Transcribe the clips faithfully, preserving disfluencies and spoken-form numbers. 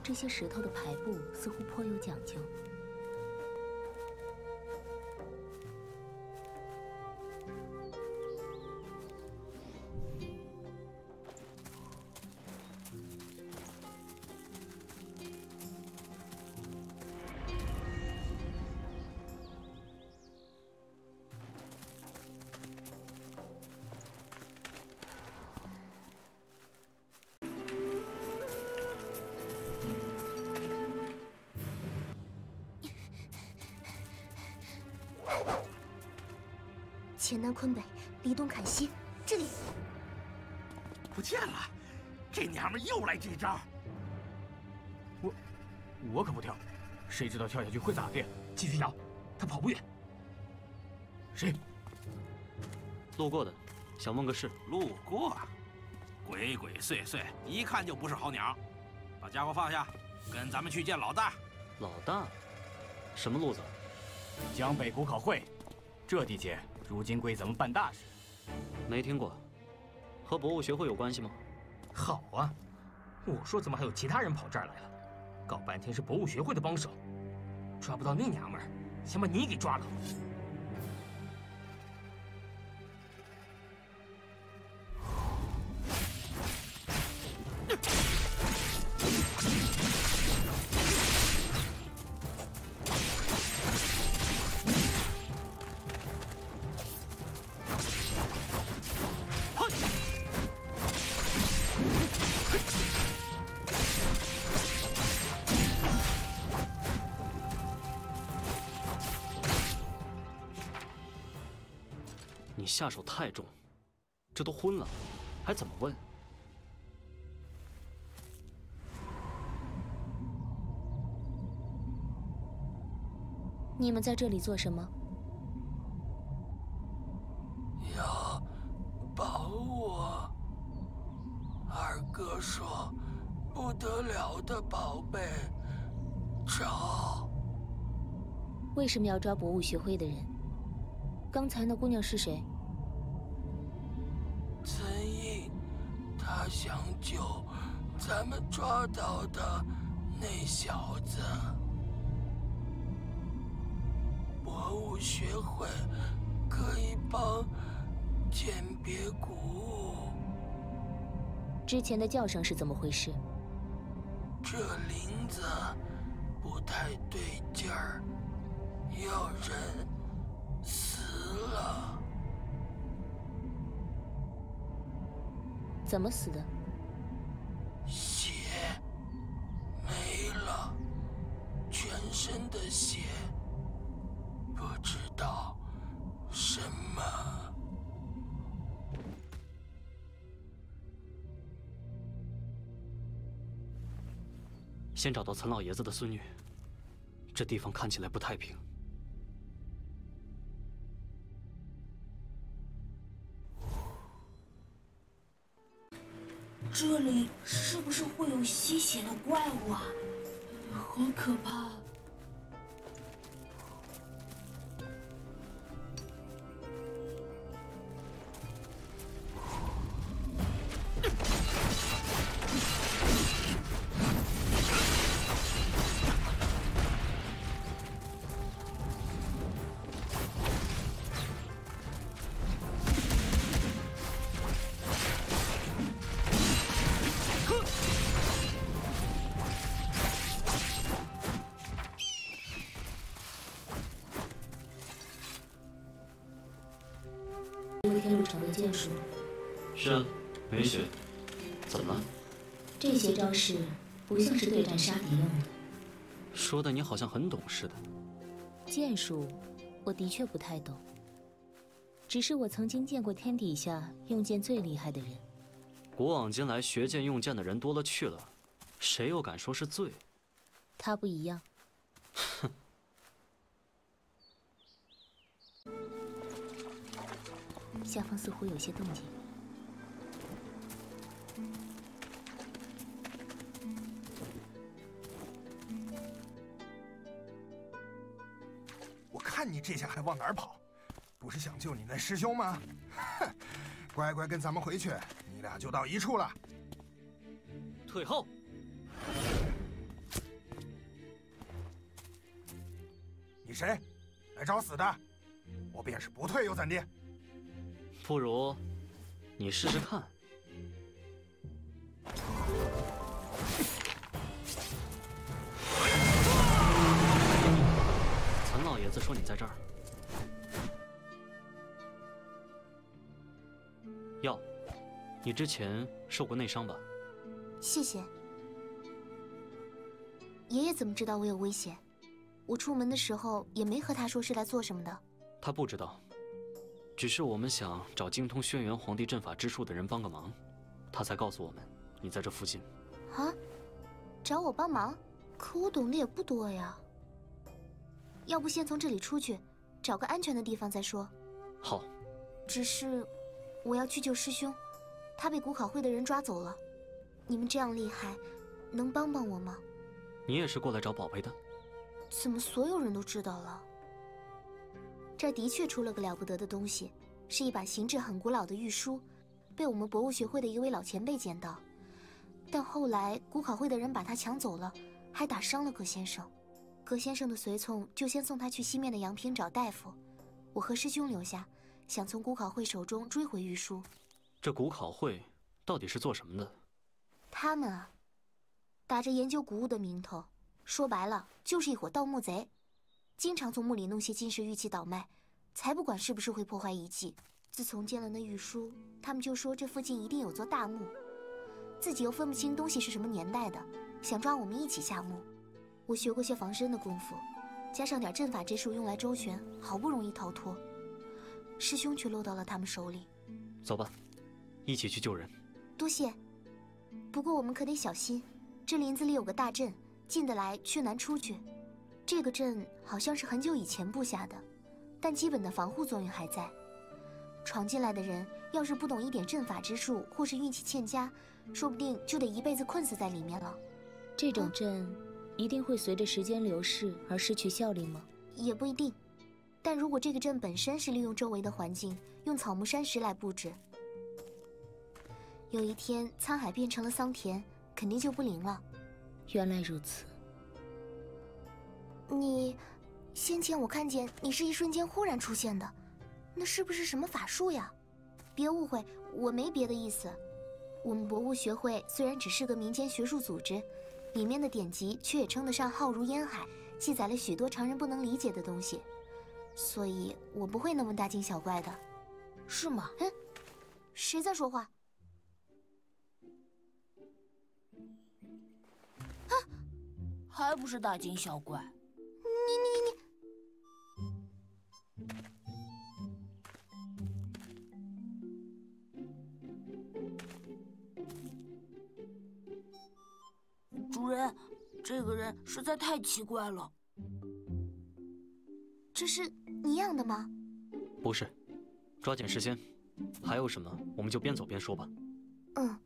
这些石头的排布似乎颇有讲究。 黔南昆北，离东坎西，这里不见了！这娘们又来这招。 我我可不跳，谁知道跳下去会咋的？继续摇，他跑不远。谁？ 路过的，想问个事。 路过，鬼鬼祟祟，一看就不是好鸟。把家伙放下，跟咱们去见老大。 老大？什么路子？ 江北古考会，这地界如今归咱们办大事。 没听过，和博物学会有关系吗？ 好啊，我说怎么还有其他人跑这儿来了？搞半天是博物学会的帮手，抓不到那娘们儿，先把你给抓了。 你下手太重，这都昏了，还怎么问？ 你们在这里做什么？ 要保我。二哥说，不得了的宝贝，找。 为什么要抓博物学会的人？刚才那姑娘是谁？ 曾印，他想救咱们抓到的那小子。博物学会可以帮鉴别古物。 之前的叫声是怎么回事？ 这林子不太对劲儿，有人死了。 怎么死的？ 血没了，全身的血，不知道什么。 先找到岑老爷子的孙女，这地方看起来不太平。 这里是不是会有吸血的怪物啊？好可怕！ 这天路城的剑术。 是啊，没学。怎么了？ 这些招式不像是对战杀敌用的。 说的你好像很懂似的。 剑术，我的确不太懂。只是我曾经见过天底下用剑最厉害的人。 古往今来，学剑用剑的人多了去了，谁又敢说是最？ 他不一样。 哼。 下方似乎有些动静。 我看你这下还往哪儿跑？不是想救你那师兄吗？哼，乖乖跟咱们回去，你俩就到一处了。 退后！ 谁？来找死的！我便是不退又怎地？ 不如你试试看。岑老爷子说你在这儿。药，你之前受过内伤吧？ 谢谢。爷爷怎么知道我有危险？我出门的时候也没和他说是来做什么的。 他不知道，只是我们想找精通轩辕皇帝阵法之术的人帮个忙，他才告诉我们你在这附近。 啊？找我帮忙？可我懂得也不多呀。要不先从这里出去，找个安全的地方再说。 好。 只是我要去救师兄，他被古考会的人抓走了。你们这样厉害，能帮帮我吗？ 你也是过来找宝贝的？ 怎么所有人都知道了？这儿的确出了个了不得的东西，是一把形制很古老的玉书，被我们博物学会的一位老前辈捡到。但后来古考会的人把他抢走了，还打伤了葛先生。葛先生的随从就先送他去西面的阳平找大夫，我和师兄留下，想从古考会手中追回玉书。 这古考会到底是做什么的？ 他们啊，打着研究古物的名头，说白了就是一伙盗墓贼，经常从墓里弄些金石玉器倒卖，才不管是不是会破坏遗迹。自从见了那玉书，他们就说这附近一定有座大墓，自己又分不清东西是什么年代的，想抓我们一起下墓。我学过些防身的功夫，加上点阵法之术用来周旋，好不容易逃脱，师兄却落到了他们手里。 走吧，一起去救人。 多谢，不过我们可得小心，这林子里有个大阵，进得来却难出去。这个阵好像是很久以前布下的，但基本的防护作用还在。闯进来的人要是不懂一点阵法之术，或是运气欠佳，说不定就得一辈子困死在里面了。 这种阵一定会随着时间流逝而失去效力吗？ 也不一定，但如果这个阵本身是利用周围的环境，用草木山石来布置，有一天沧海变成了桑田，肯定就不灵了。 原来如此。 你，先前我看见你是一瞬间忽然出现的，那是不是什么法术呀？别误会，我没别的意思。我们博物学会虽然只是个民间学术组织，里面的典籍却也称得上浩如烟海，记载了许多常人不能理解的东西，所以我不会那么大惊小怪的。 是吗？ 嗯，谁在说话？ 啊，还不是大惊小怪。 你你你。 主人，这个人实在太奇怪了。 这是你养的吗？ 不是，抓紧时间。还有什么，我们就边走边说吧。 嗯。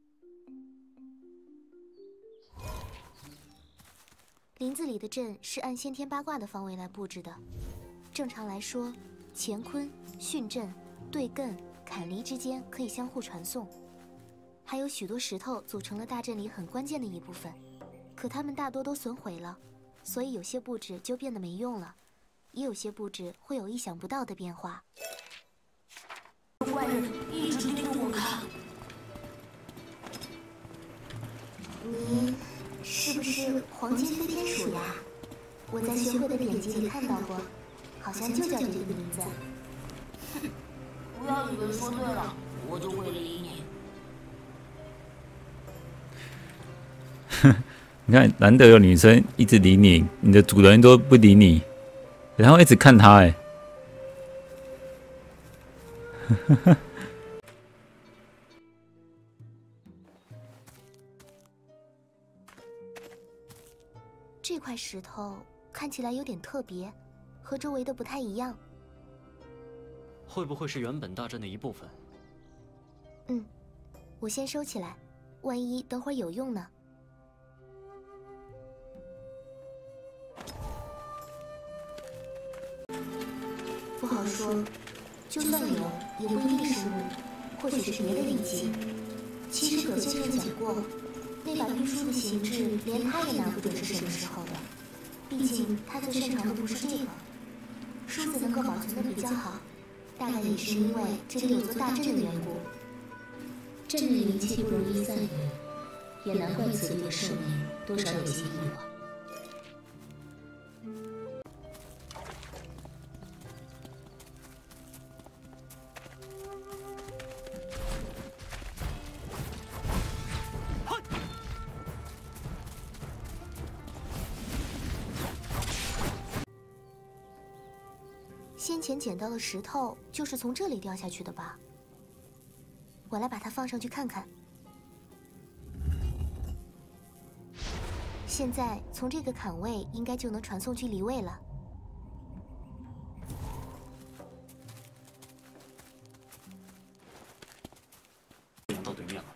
林子里的阵是按先天八卦的方位来布置的。正常来说，乾坤、巽震、兑艮、坎离之间可以相互传送。还有许多石头组成了大阵里很关键的一部分，可它们大多都损毁了，所以有些布置就变得没用了，也有些布置会有意想不到的变化。 怪人一直盯着我看。 你是不是黄金飞天鼠呀？我在学会的典籍里看到过，好像就叫这个名字。 哼，不要以为说对了我就会理你。 你看，难得有女生一直理你，你的主人都不理你，然后一直看她，哎， 这块石头看起来有点特别，和周围的不太一样。 会不会是原本大阵的一部分？ 嗯，我先收起来，万一等会儿有用呢。不好说，就算有，也不一定是物，或许是别的利器。其实葛先生讲过，那把玉书的形制，连他也拿不准是什么时候的。毕竟他最擅长的不是这个。 数字能够保存的比较好，大概也是因为这里有座大阵的缘故。 阵里灵气不容易散远，也难怪此地的寿命多少有些意外。 先前捡到的石头就是从这里掉下去的吧？我来把它放上去看看。现在从这个坎位应该就能传送去离位了。 到对面了。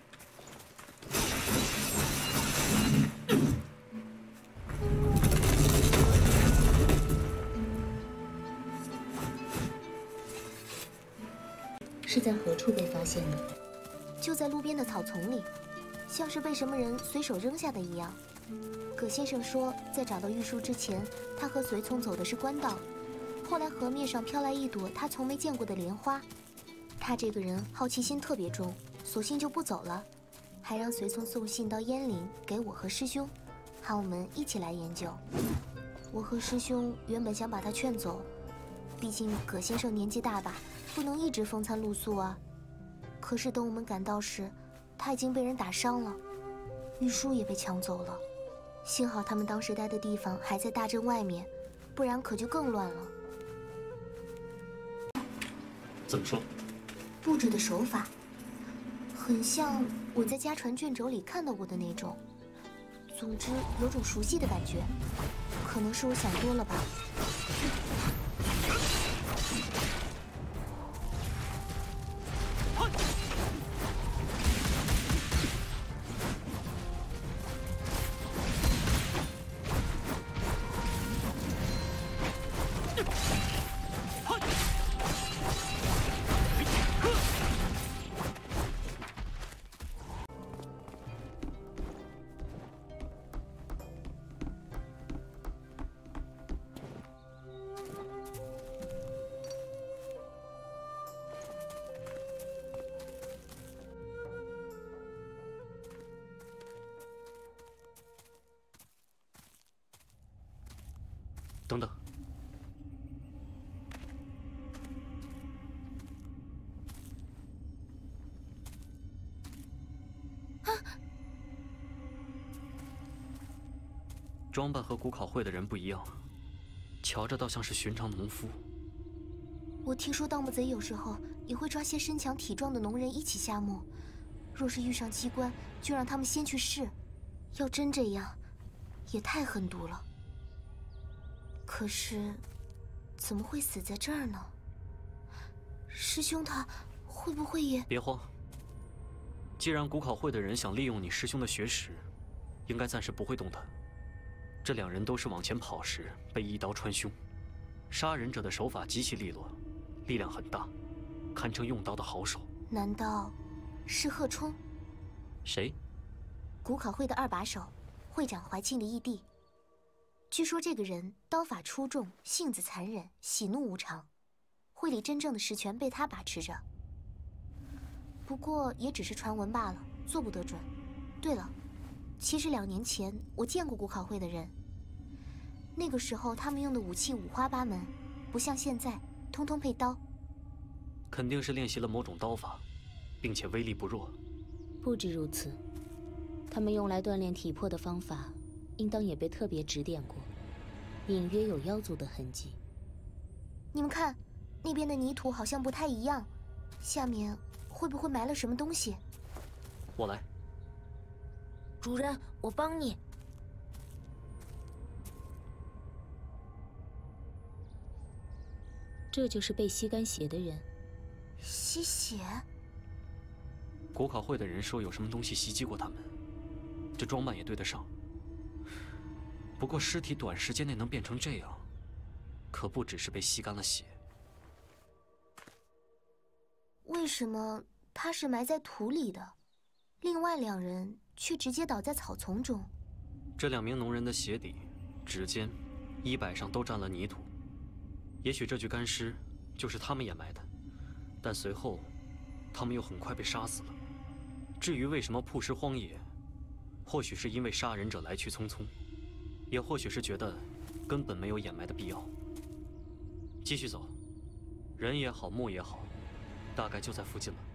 是在何处被发现的？ 就在路边的草丛里，像是被什么人随手扔下的一样。葛先生说，在找到玉树之前，他和随从走的是官道。后来河面上飘来一朵他从没见过的莲花，他这个人好奇心特别重，索性就不走了，还让随从送信到燕岭给我和师兄，喊我们一起来研究。我和师兄原本想把他劝走，毕竟葛先生年纪大吧。 不能一直风餐露宿啊！可是等我们赶到时，他已经被人打伤了，玉书也被抢走了。幸好他们当时待的地方还在大阵外面，不然可就更乱了。 怎么说？ 布置的手法，很像我在家传卷轴里看到过的那种。总之，有种熟悉的感觉，可能是我想多了吧。 等等，装扮和古考会的人不一样，瞧着倒像是寻常农夫。 我听说盗墓贼有时候也会抓些身强体壮的农人一起下墓，若是遇上机关，就让他们先去试。要真这样，也太狠毒了。 可是，怎么会死在这儿呢？师兄他会不会也…… 别慌，既然古考会的人想利用你师兄的血史，应该暂时不会动他。这两人都是往前跑时被一刀穿胸，杀人者的手法极其利落，力量很大，堪称用刀的好手。 难道是贺冲？ 谁？ 古考会的二把手，会长怀庆的义弟。 据说这个人刀法出众，性子残忍，喜怒无常，会里真正的实权被他把持着。不过也只是传闻罢了，做不得准。对了，其实两年前我见过古考会的人，那个时候他们用的武器五花八门，不像现在通通配刀。 肯定是练习了某种刀法，并且威力不弱。 不止如此，他们用来锻炼体魄的方法。 应当也被特别指点过，隐约有妖族的痕迹。 你们看，那边的泥土好像不太一样，下面会不会埋了什么东西？ 我来。 主人，我帮你。 这就是被吸干血的人。 吸血？ 古考会的人说有什么东西袭击过他们，这装扮也对得上。 不过尸体短时间内能变成这样，可不只是被吸干了血。 为什么他是埋在土里的，另外两人却直接倒在草丛中？ 这两名农人的鞋底、指尖、衣摆上都沾了泥土， 也许这具干尸就是他们掩埋的，但随后，他们又很快被杀死了。至于为什么曝尸荒野，或许是因为杀人者来去匆匆，也或许是觉得根本没有掩埋的必要。继续走，人也好，墓也好，大概就在附近了。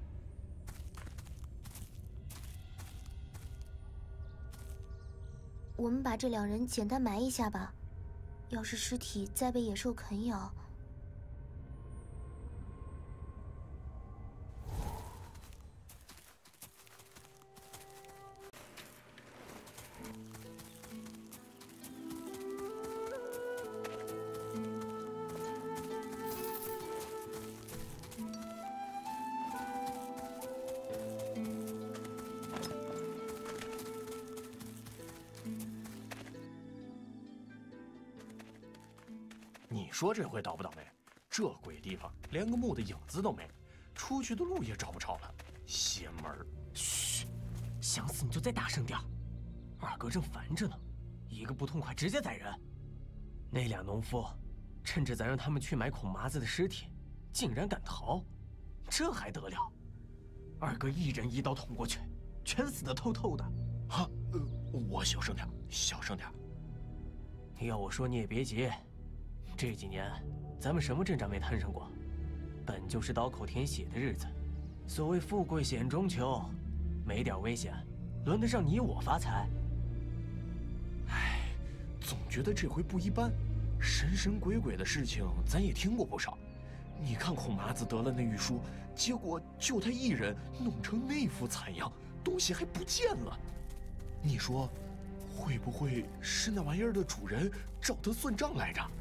我们把这两人简单埋一下吧，要是尸体再被野兽啃咬， 你说这回倒不倒霉？这鬼地方连个墓的影子都没，出去的路也找不着了，邪门儿！ 嘘，想死你就再大声点。二哥正烦着呢，一个不痛快直接宰人。那俩农夫趁着咱让他们去埋孔麻子的尸体，竟然敢逃，这还得了？二哥一人一刀捅过去，全死得透透的。 哈，呃，我小声点，小声点。 要我说你也别急。这几年，咱们什么阵仗没摊上过？本就是刀口舔血的日子，所谓富贵险中求，没点危险，轮得上你我发财？ 唉，总觉得这回不一般，神神鬼鬼的事情咱也听过不少。你看孔麻子得了那玉书，结果就他一人弄成那副惨样，东西还不见了。你说，会不会是那玩意儿的主人找他算账来着？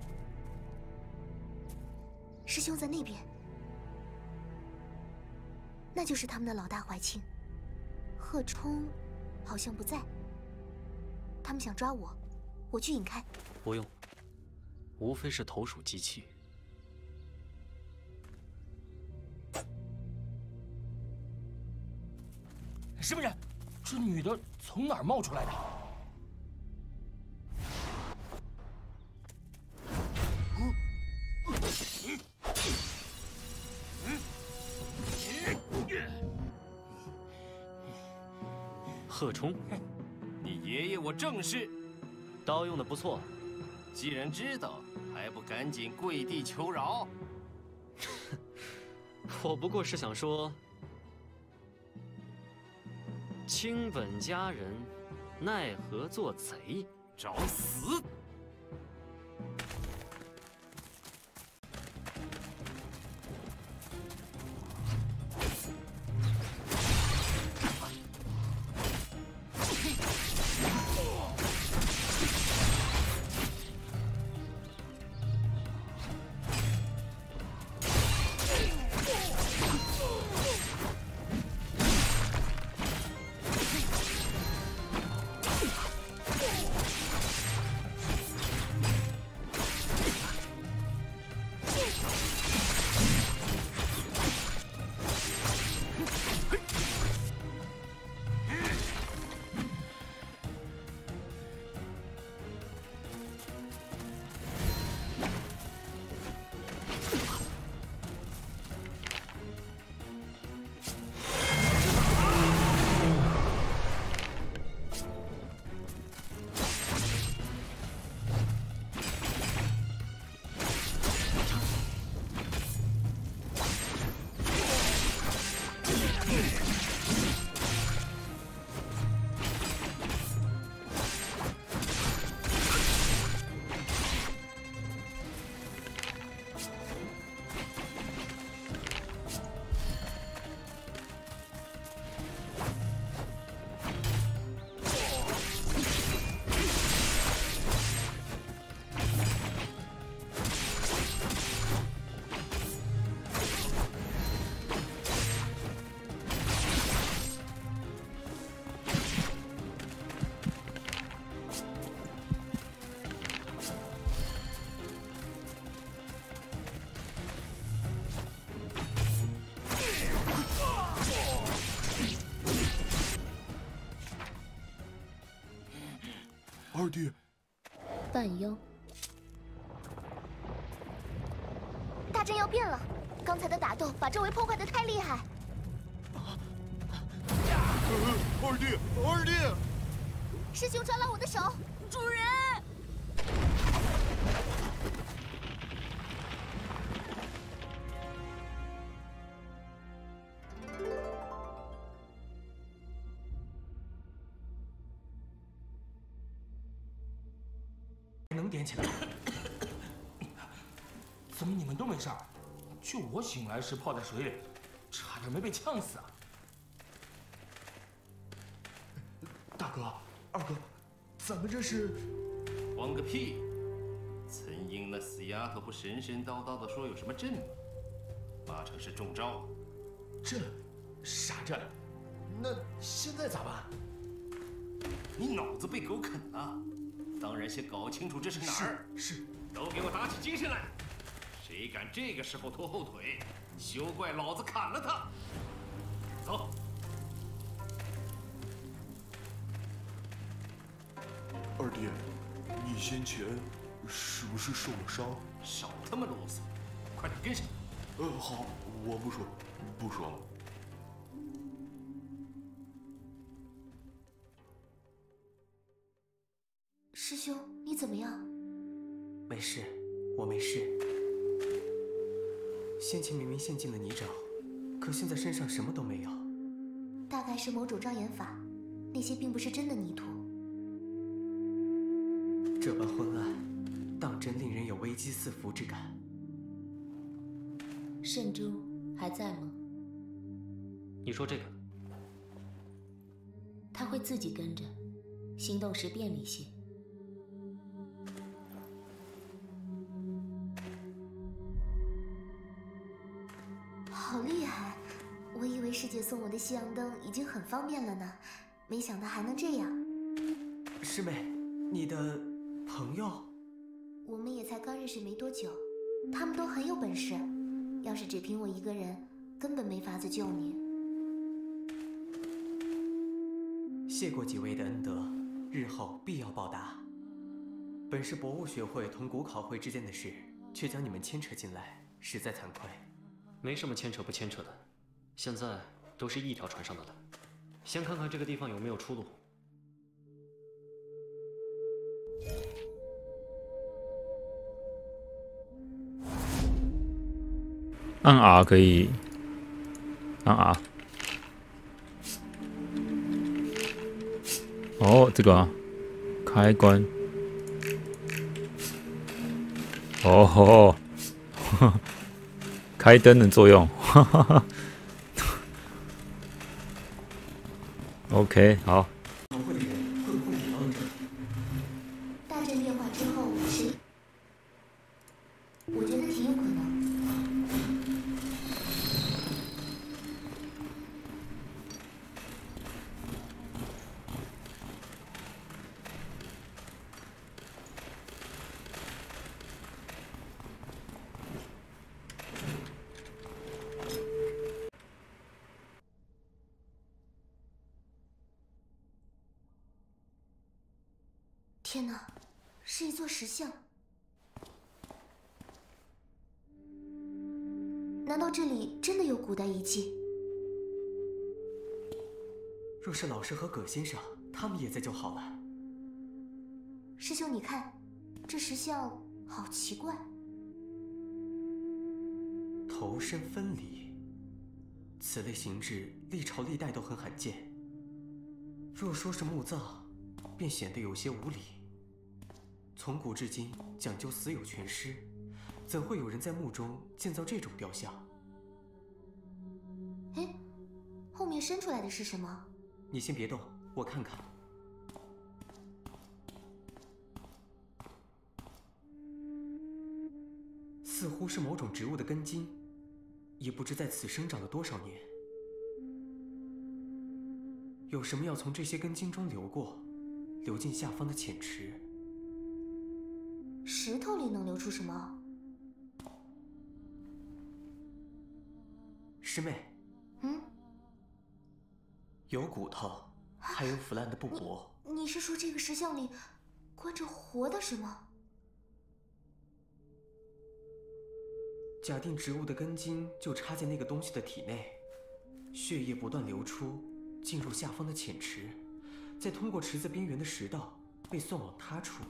师兄在那边，那就是他们的老大怀庆。贺冲好像不在，他们想抓我，我去引开。 不用，无非是投鼠忌器。 什么人？这女的从哪儿冒出来的？ 贺冲， 你爷爷我正是。 刀用的不错， 既然知道，还不赶紧跪地求饶？ 我不过是想说，卿本佳人，奈何做贼？ 找死！ 二弟， 半幽， 阵要变了，刚才的打斗把周围破坏的太厉害。 二弟，二弟！ 师兄抓了我的手，主人。 能点起来？怎么你们都没事儿？就我醒来时泡在水里，差点没被呛死啊！大哥，二哥，咱们这是…… 慌个屁！岑英那死丫头不神神叨叨的说有什么阵吗？八成是中招了。 阵？啥阵？那现在咋办？ 你脑子被狗啃了？当然先搞清楚这是哪儿。 是。是都给我打起精神来！谁敢这个时候拖后腿，休怪老子砍了他！走。 二弟，你先前是不是受了伤？ 少他妈啰嗦，快点跟上！ 呃，好，我不说，不说了。 师兄，你怎么样？ 没事，我没事。先前明明陷进了泥沼，可现在身上什么都没有。 大概是某种障眼法，那些并不是真的泥土。 这般昏暗，当真令人有危机四伏之感。 圣珠还在吗？ 你说这个？ 他会自己跟着，行动时便利些。 好厉害！我以为师姐送我的西洋灯已经很方便了呢，没想到还能这样。 师妹，你的朋友？ 我们也才刚认识没多久，他们都很有本事。要是只凭我一个人，根本没法子救你。 谢过几位的恩德，日后必要报答。本是博物学会同古考会之间的事，却将你们牵扯进来，实在惭愧。 没什么牵扯不牵扯的，现在都是一条船上的了。先看看这个地方有没有出路。 按 R 可以，按 R。哦，这个、啊、开关。哦吼。开灯的作用，哈哈哈。OK， 好。 大阵变化之后是，我觉得挺有可能。天哪，是一座石像。难道这里真的有古代遗迹？ 若是老师和葛先生他们也在就好了。 师兄，你看，这石像好奇怪。 头身分离，此类形制历朝历代都很罕见。若说是墓葬，便显得有些无理。从古至今讲究死有全尸，怎会有人在墓中建造这种雕像？ 哎，后面伸出来的是什么？ 你先别动，我看看。似乎是某种植物的根茎，也不知在此生长了多少年。有什么要从这些根茎中流过，流进下方的浅池。 石头里能流出什么？ 师妹， 嗯， 有骨头，还有腐烂的布帛。 你是说这个石像里关着活的什么？ 假定植物的根茎就插在那个东西的体内，血液不断流出，进入下方的浅池，再通过池子边缘的食道被送往他处。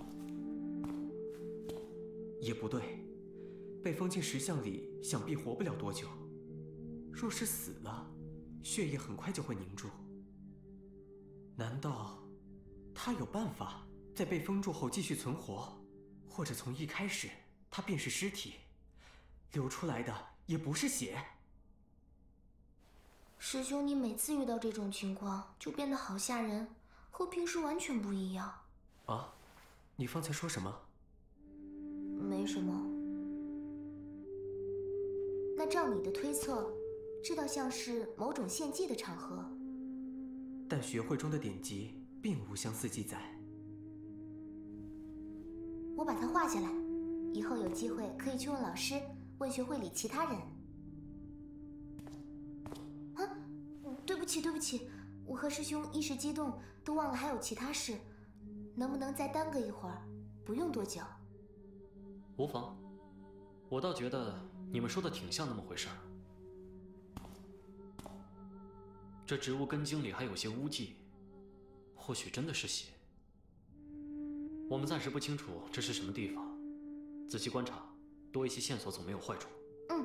也不对，被封进石像里，想必活不了多久。若是死了，血液很快就会凝住。难道他有办法在被封住后继续存活？或者从一开始他便是尸体，流出来的也不是血？ 师兄，你每次遇到这种情况就变得好吓人，和平时完全不一样。 啊？你方才说什么？ 没什么。那照你的推测，这倒像是某种献祭的场合。 但学会中的典籍并无相似记载。 我把它画下来，以后有机会可以去问老师，问学会里其他人。啊，对不起对不起，我和师兄一时激动，都忘了还有其他事，能不能再耽搁一会儿？不用多久。 无妨，我倒觉得你们说的挺像那么回事儿。这植物根茎里还有些污迹，或许真的是血。我们暂时不清楚这是什么地方，仔细观察，多一些线索总没有坏处。 嗯。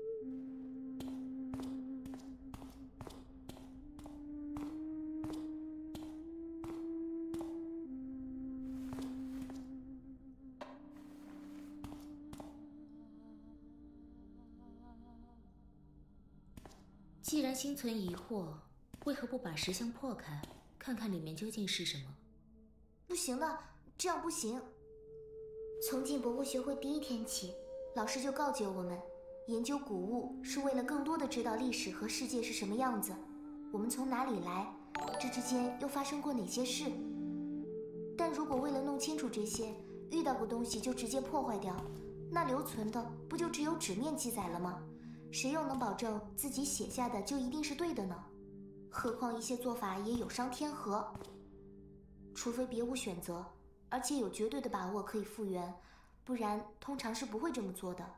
既然心存疑惑，为何不把石像破开，看看里面究竟是什么？ 不行的，这样不行。从进博物学会第一天起，老师就告诫我们，研究古物是为了更多的知道历史和世界是什么样子，我们从哪里来，这之间又发生过哪些事。但如果为了弄清楚这些，遇到个东西就直接破坏掉，那留存的不就只有纸面记载了吗？谁又能保证自己写下的就一定是对的呢？何况一些做法也有伤天和。除非别无选择，而且有绝对的把握可以复原，不然通常是不会这么做的。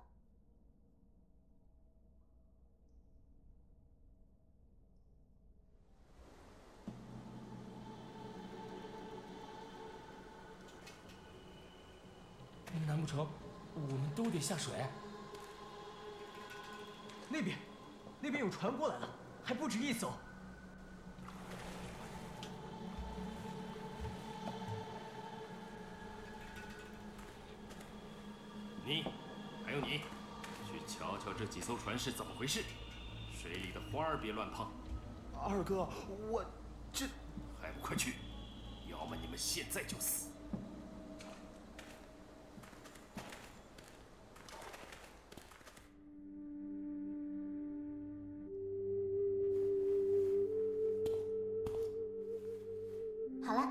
难不成我们都得下水？ 那边，那边有船过来了，还不止一艘。 你，还有你，去瞧瞧这几艘船是怎么回事。水里的花儿别乱碰。 二哥，我这还不快去！要么你们现在就死。 好了。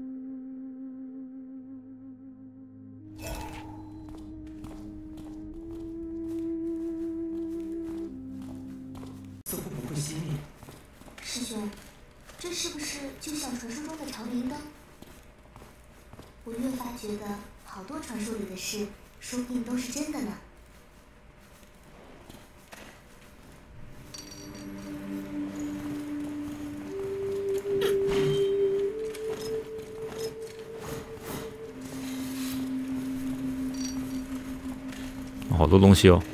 似乎不会熄灭。 师兄，这是不是就像传说中的长明灯？我越发觉得，好多传说里的事，说不定都是真的呢。 好多东西哦。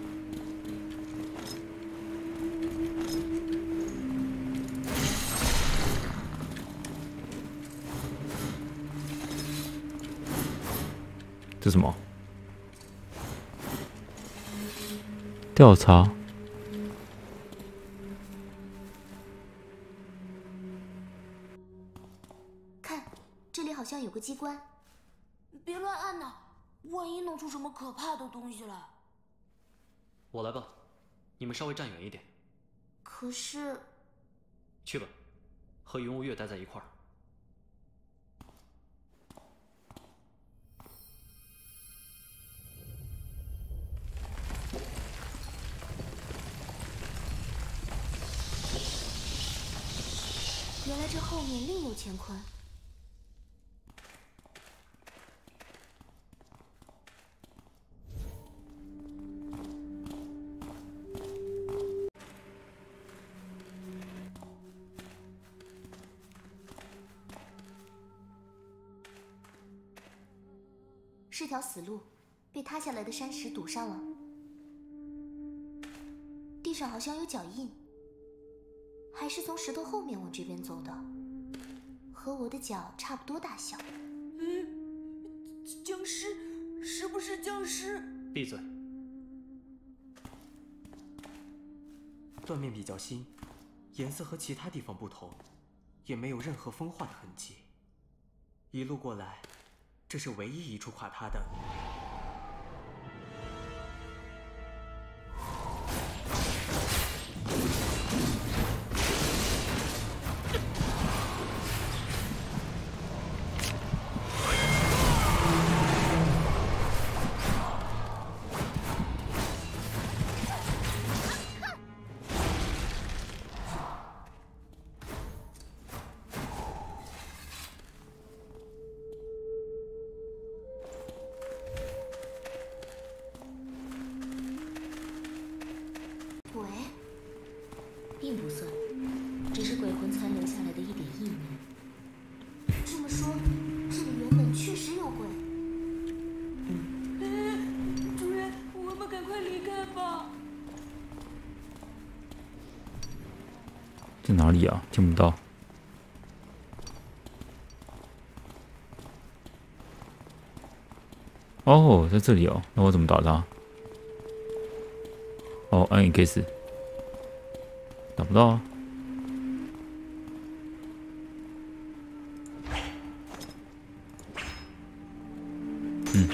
这什么？调查。 看，这里好像有个机关。 别乱按呐，万一弄出什么可怕的东西来。 我来吧，你们稍微站远一点。 可是…… 去吧，和云无月待在一块儿。 原来这后面另有乾坤。 是条死路，被塌下来的山石堵上了。地上好像有脚印，还是从石头后面往这边走的，和我的脚差不多大小。 嗯，僵尸，是不是僵尸？ 闭嘴！ 断面比较新，颜色和其他地方不同，也没有任何风化的痕迹。一路过来，这是唯一一处垮塌的。 并不算，只是鬼魂残留下来的一点意念。 这么说，这里原本确实有鬼。 嗯，主人，我们赶快离开吧。 在哪里啊？听不到。哦，在这里哦，那我怎么打他？哦，按 X。打不到啊！嗯。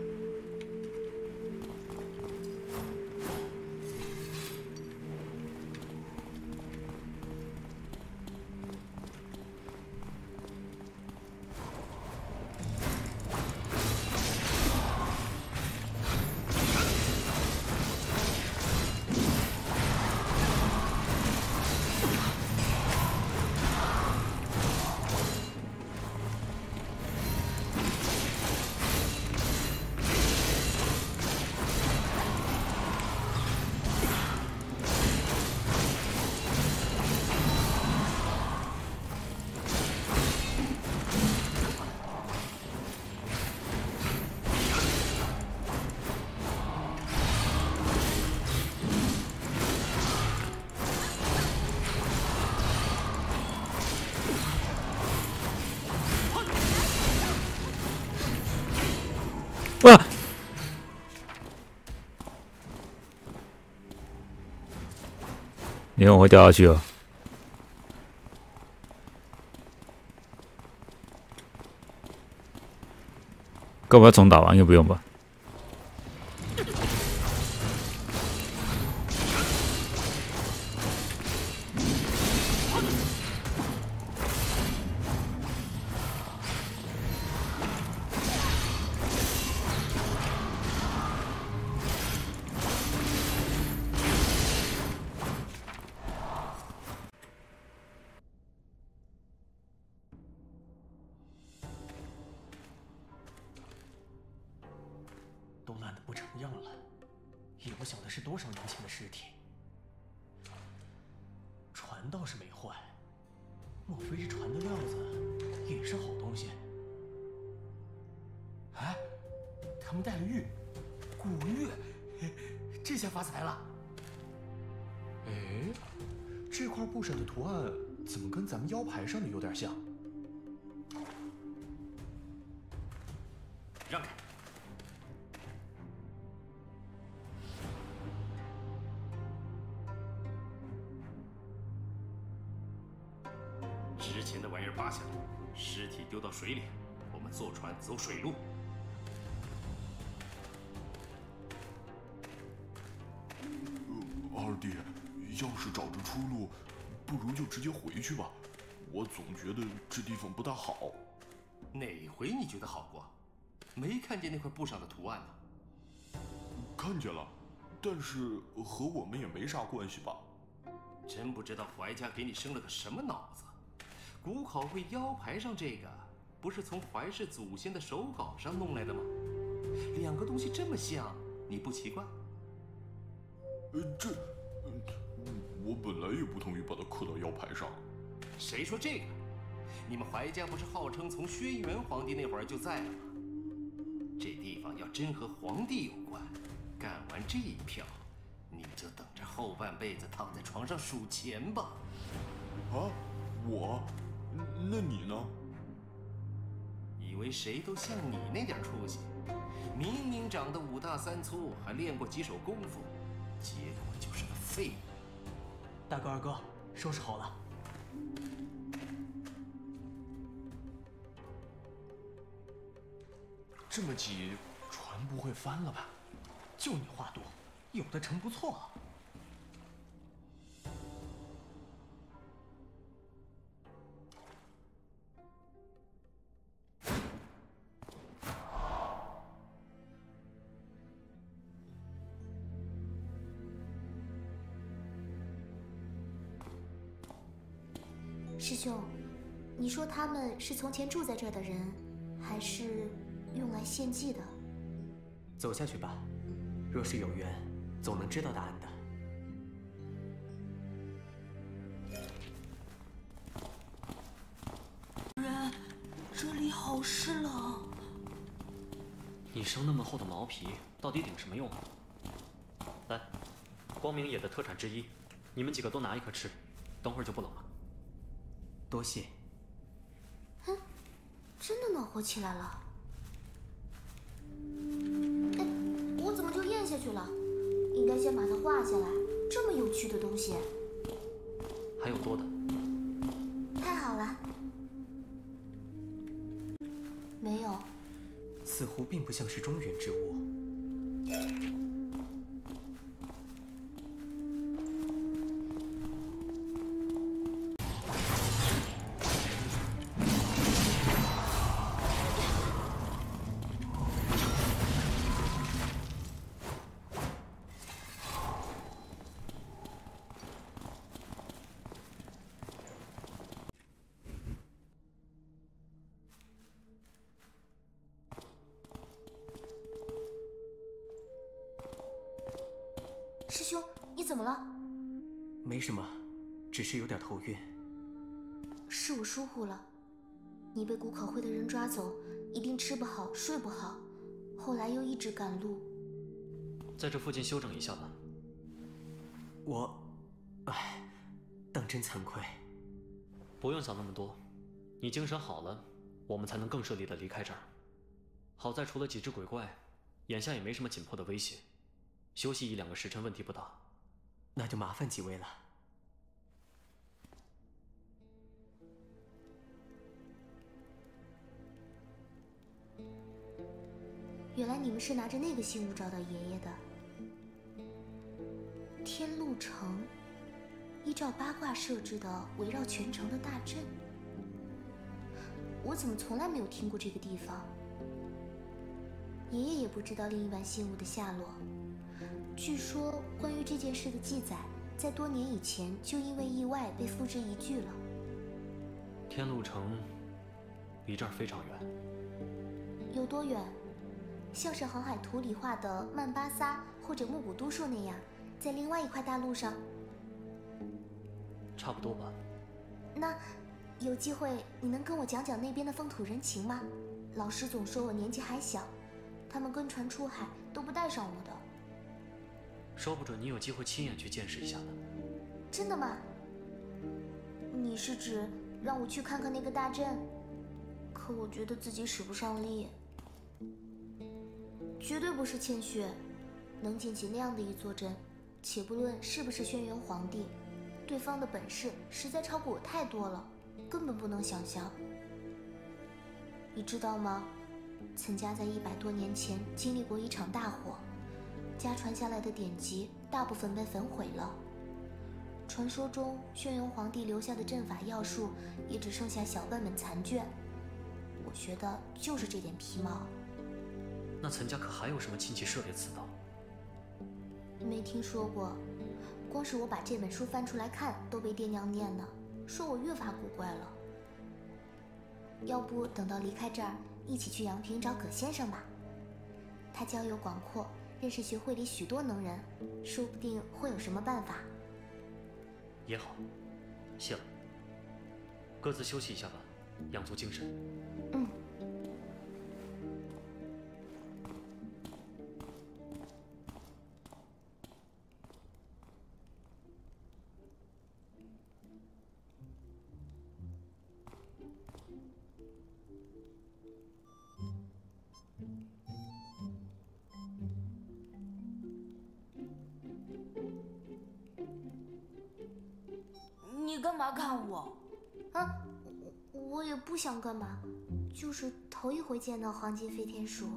哇！你看我会掉下去哦。该不要重打吧？应该不用吧？ 都烂得不成样了，也不晓得是多少年前的尸体。船倒是没坏，莫非这船的料子也是好东西？ 哎，他们带了玉，古玉，这下发财了。哎，这块布上的图案怎么跟咱们腰牌上的有点像？ 让开！值钱的玩意儿扒下来，尸体丢到水里，我们坐船走水路。 呃，二弟，要是找着出路，不如就直接回去吧。我总觉得这地方不大好。 哪回你觉得好过？没看见那块布上的图案呢？ 看见了，但是和我们也没啥关系吧？ 真不知道怀家给你生了个什么脑子。古考会腰牌上这个，不是从怀氏祖先的手稿上弄来的吗？两个东西这么像，你不奇怪？ 呃，这，呃，我本来也不同意把它刻到腰牌上。 谁说这个？你们怀家不是号称从轩辕皇帝那会儿就在了吗？这地仗要真和皇帝有关，干完这一票，你就等着后半辈子躺在床上数钱吧。 啊，我？那你呢？ 以为谁都像你那点出息？明明长得五大三粗，还练过几手功夫，结果就是个废物。 大哥、二哥，收拾好了。 这么挤，船不会翻了吧？ 就你话多，有的成不错啊。 师兄，你说他们是从前住在这儿的人，还是用来献祭的？ 走下去吧，若是有缘，总能知道答案的。 人，这里好湿冷。 你生那么厚的毛皮，到底顶什么用？来，光明野的特产之一，你们几个都拿一颗吃，等会儿就不冷了。 多谢。 哼，真的暖和起来了。哎，我怎么就咽下去了？应该先把它化下来。这么有趣的东西。 还有多的。 太好了。没有。 似乎并不像是中原之物。 师兄，你怎么了？ 没什么，只是有点头晕。 是我疏忽了。你被古考会的人抓走，一定吃不好，睡不好，后来又一直赶路。 在这附近休整一下吧。 我，唉，当真惭愧。 不用想那么多，你精神好了，我们才能更顺利的离开这儿。好在除了几只鬼怪，眼下也没什么紧迫的威胁。休息一两个时辰问题不大， 那就麻烦几位了。 原来你们是拿着那个信物找到爷爷的。天禄城，依照八卦设置的围绕全城的大阵。我怎么从来没有听过这个地方？爷爷也不知道另一碗信物的下落。据说关于这件事的记载，在多年以前就因为意外被付之一炬了。 天禄城离这儿非常远。 有多远？像是航海图里画的曼巴萨或者木古都树那样，在另外一块大陆上？ 差不多吧。 那有机会你能跟我讲讲那边的风土人情吗？老师总说我年纪还小，他们跟船出海都不带上我的。 说不准你有机会亲眼去见识一下呢。 真的吗？你是指让我去看看那个大阵？可我觉得自己使不上力。绝对不是谦虚，能建起那样的一座阵，且不论是不是轩辕皇帝，对方的本事实在超过我太多了，根本不能想象。你知道吗？岑家在一百多年前经历过一场大火，家传下来的典籍大部分被焚毁了。传说中，轩辕皇帝留下的阵法要术也只剩下小半本残卷。我学的就是这点皮毛。 那岑家可还有什么亲戚涉猎此道？ 没听说过，光是我把这本书翻出来看，都被爹娘念呢，说我越发古怪了。要不等到离开这儿，一起去阳平找葛先生吧。他交友广阔，认识学会里许多能人，说不定会有什么办法。 也好，谢了。各自休息一下吧，养足精神。 嗯。 干嘛看我？ 啊，我我也不想干嘛，就是头一回见到黄金飞天鼠。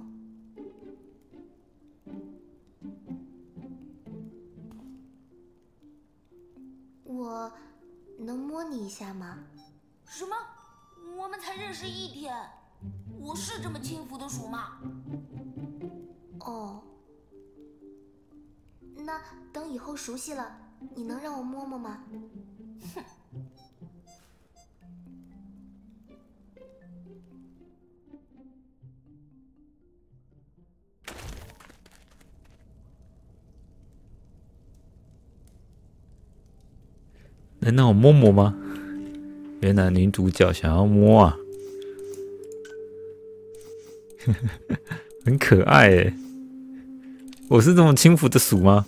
我能摸你一下吗？ 什么？我们才认识一天，我是这么轻浮的鼠吗？ 哦，那等以后熟悉了，你能让我摸摸吗？ 哼。 能让我摸摸吗？原来女主角想要摸啊，很可爱哎！我是这么轻浮的鼠吗？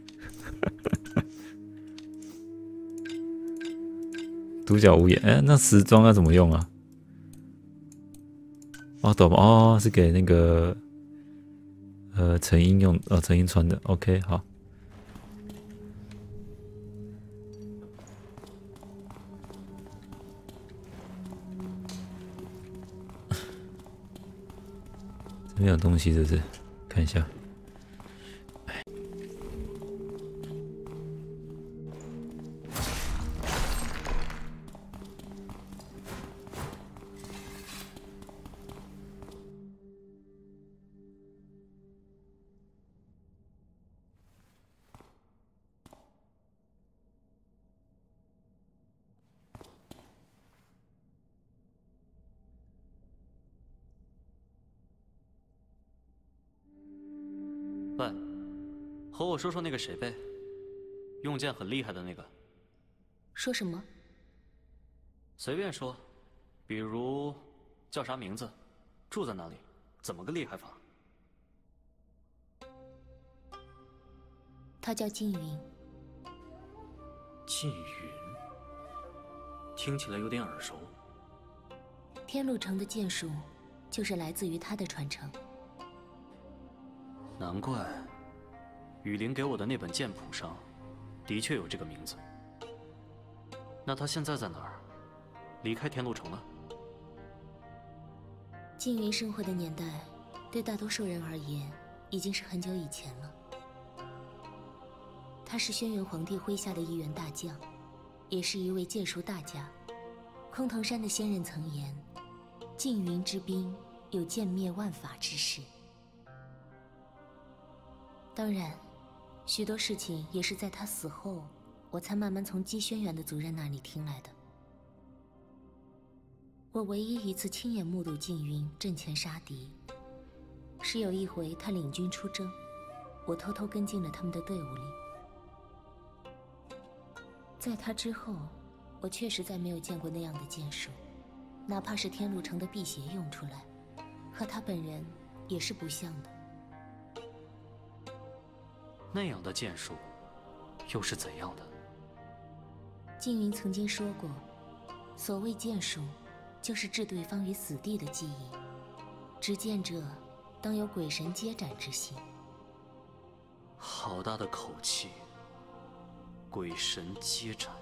独角无言，哎，那时装要怎么用啊？哦，懂哦，是给那个呃陈英用，呃陈英穿的。OK， 好。没有东西，这是看一下。 喂，和我说说那个谁呗，用剑很厉害的那个。 说什么？ 随便说，比如叫啥名字，住在哪里，怎么个厉害法？ 他叫缙云。 缙云，听起来有点耳熟。 天路城的剑术，就是来自于他的传承。 难怪，雨林给我的那本剑谱上，的确有这个名字。那他现在在哪儿？离开天路城了？ 缙云生活的年代，对大多数人而言，已经是很久以前了。他是轩辕皇帝麾下的一员大将，也是一位剑术大家。崆峒山的先人曾言：“缙云之兵，有剑灭万法之势。”当然，许多事情也是在他死后，我才慢慢从姬轩辕的族人那里听来的。我唯一一次亲眼目睹缙云阵前杀敌，是有一回他领军出征，我偷偷跟进了他们的队伍里。在他之后，我确实再没有见过那样的剑术，哪怕是天路城的辟邪用出来，和他本人也是不像的。 那样的剑术，又是怎样的？ 缙云曾经说过，所谓剑术，就是置对方于死地的技艺，执剑者当有鬼神接斩之心。 好大的口气！鬼神接斩。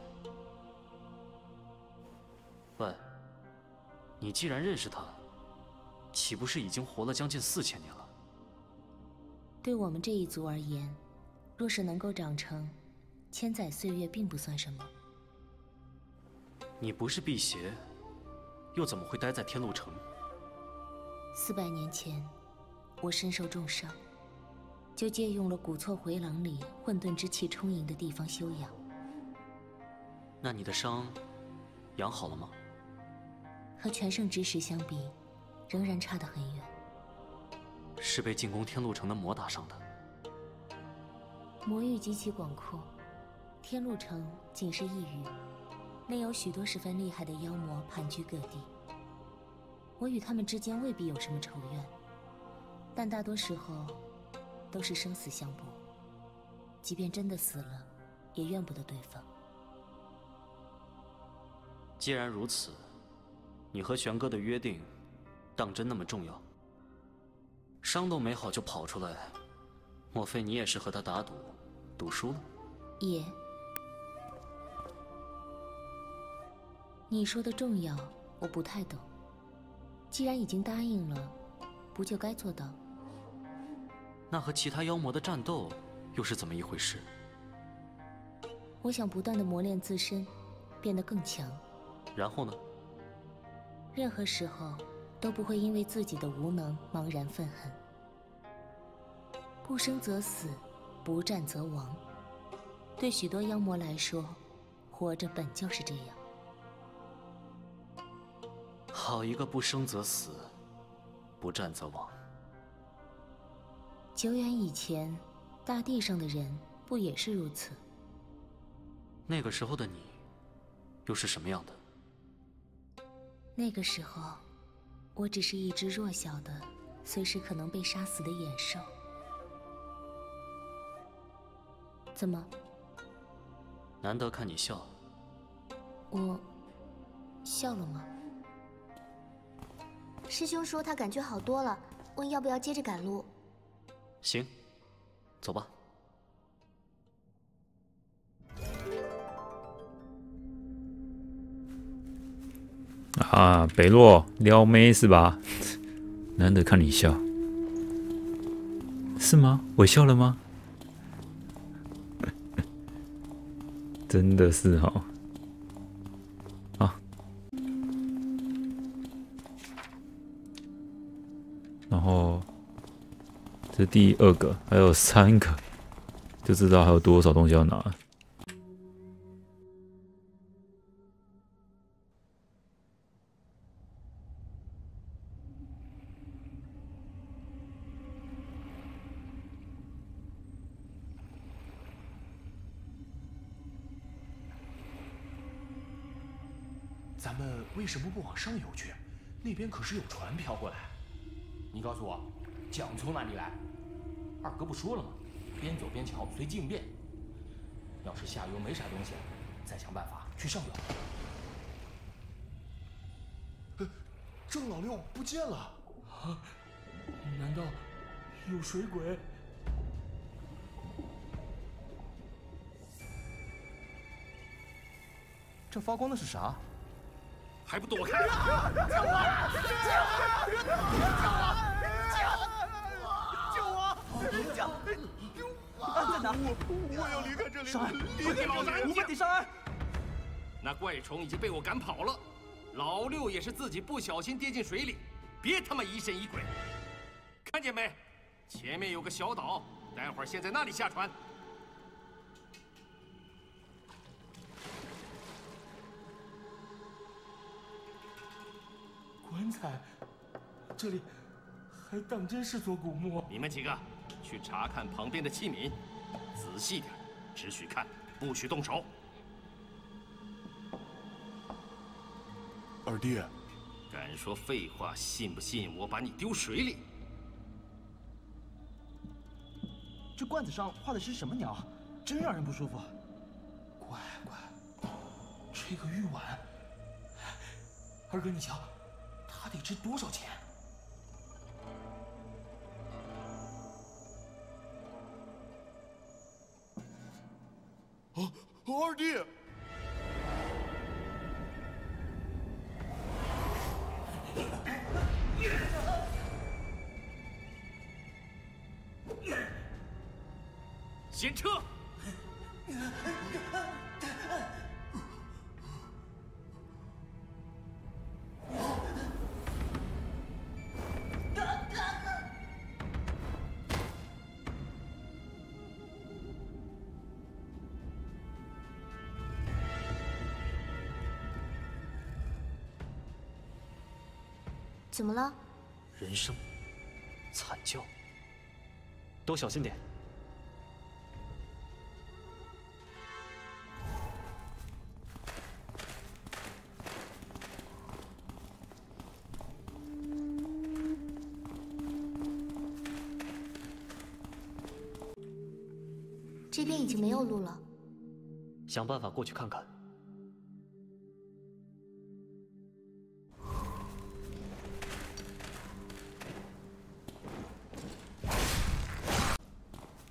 喂，你既然认识他，岂不是已经活了将近四千年了？ 对我们这一族而言，若是能够长成，千载岁月并不算什么。 你不是辟邪，又怎么会待在天路城？ 四百年前，我身受重伤，就借用了古错回廊里混沌之气充盈的地方休养。 那你的伤养好了吗？ 和全盛之时相比，仍然差得很远。 是被进攻天路城的魔打伤的。 魔域极其广阔，天路城仅是一隅，内有许多十分厉害的妖魔盘踞各地。我与他们之间未必有什么仇怨，但大多时候都是生死相搏，即便真的死了，也怨不得对方。 既然如此，你和玄哥的约定，当真那么重要？伤都没好就跑出来，莫非你也是和他打赌，赌输了？ 也。 你说的重要，我不太懂。既然已经答应了，不就该做到？ 那和其他妖魔的战斗又是怎么一回事？ 我想不断的磨练自身，变得更强。 然后呢？ 任何时候都不会因为自己的无能茫然愤恨。不生则死，不战则亡。对许多妖魔来说，活着本就是这样。 好一个不生则死，不战则亡。 久远以前，大地上的人不也是如此？ 那个时候的你，又是什么样的？ 那个时候，我只是一只弱小的、随时可能被杀死的野兽。怎么？ 难得看你笑。 我笑了吗？ 师兄说他感觉好多了，问要不要接着赶路。 行，走吧。 啊，北洛撩妹是吧？难得看你笑，是吗？我笑了吗？真的是哦。啊，然后这是第二个，还有三个，就知道还有多少东西要拿。 咱们为什么不往上游去？那边可是有船飘过来。 你告诉我，奖从哪里来？二哥不说了吗？边走边瞧，随机应变。要是下游没啥东西，再想办法去上游。 郑老六不见了！ 啊？难道有水鬼？ 这发光的是啥？ 还不躲开！ 救我！救我！救我！救我！啊，在哪？ 我我要离开这里！ 上岸！ 快给老子安静！ 五分体上岸！ 那怪虫已经被我赶跑了，老六也是自己不小心跌进水里，别他妈疑神疑鬼！看见没？前面有个小岛，待会儿先在那里下船。 棺材，这里还当真是座古墓。 你们几个去查看旁边的器皿，仔细点，只许看，不许动手。 二弟， 敢说废话，信不信我把你丢水里？ 这罐子上画的是什么鸟？真让人不舒服。 乖乖，这个玉碗，二哥你瞧。它得值多少钱？ 啊，二弟！ 先撤！ 怎么了？ 人声，惨叫，都小心点。 这边已经没有路了， 想办法过去看看。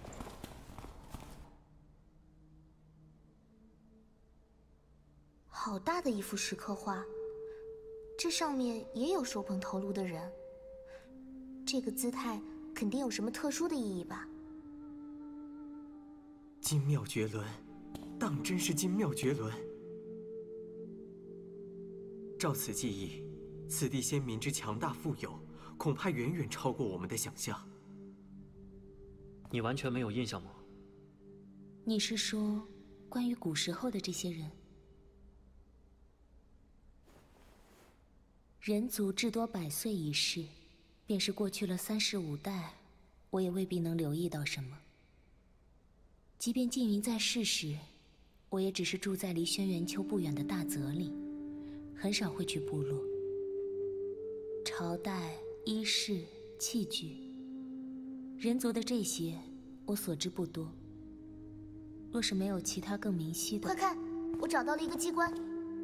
好好大的一幅石刻画，这上面也有手捧头颅的人。这个姿态肯定有什么特殊的意义吧？ 精妙绝伦，当真是精妙绝伦。照此记忆，此地先民之强大富有，恐怕远远超过我们的想象。 你完全没有印象吗？ 你是说关于古时候的这些人？人族至多百岁一世，便是过去了三世五代，我也未必能留意到什么。即便缙云在世时，我也只是住在离轩辕丘不远的大泽里，很少会去部落。朝代、衣饰、器具，人族的这些我所知不多。若是没有其他更明晰的， 快看，我找到了一个机关。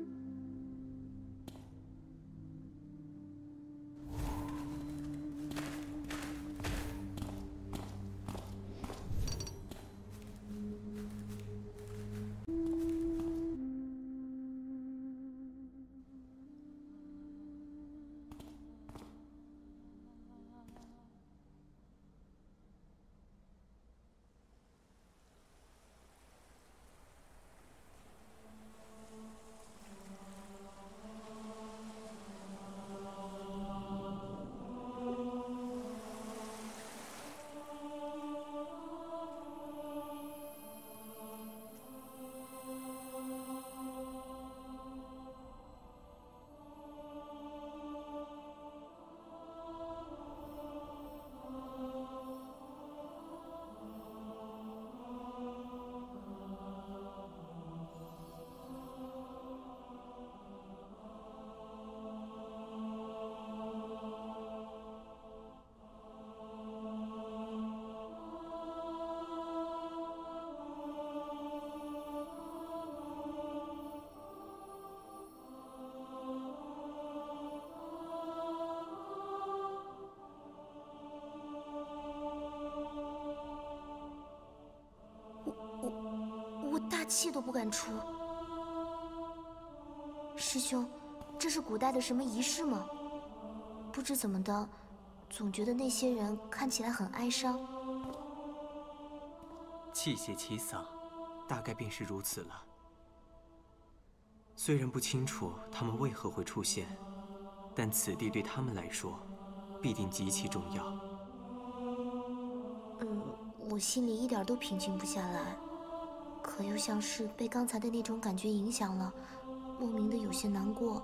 大气都不敢出。师兄，这是古代的什么仪式吗？不知怎么的，总觉得那些人看起来很哀伤。 气血齐丧，大概便是如此了。虽然不清楚他们为何会出现，但此地对他们来说，必定极其重要。 嗯，我心里一点都平静不下来。可又像是被刚才的那种感觉影响了，莫名的有些难过。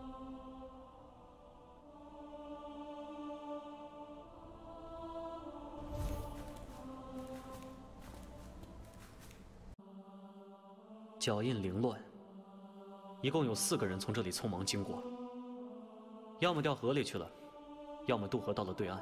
脚印凌乱，一共有四个人从这里匆忙经过，要么掉河里去了，要么渡河到了对岸。